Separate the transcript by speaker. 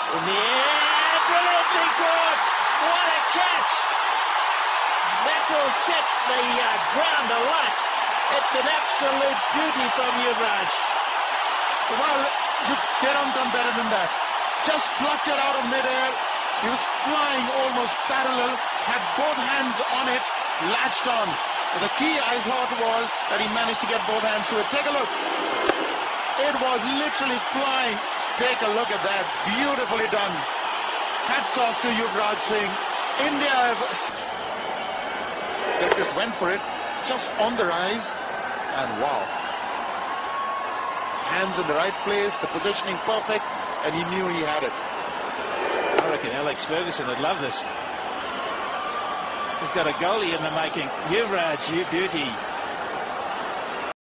Speaker 1: In the air, brilliantly caught. What a catch! That will set the ground alight. It's an absolute beauty from Yuvraj.
Speaker 2: Well, you cannot done better than that. Just plucked it out of midair. He was flying almost parallel, had both hands on it, latched on. But the key, I thought, was that he managed to get both hands to it. Take a look. It was literally flying. Take a look at that. Beautifully done. Hats off to Yuvraj Singh. India they just went for it, just on the rise, and wow. Hands in the right place, the positioning perfect, and he knew he had it.
Speaker 1: I reckon Alex Ferguson would love this. He's got a goalie in the making. Yuvraj, you beauty.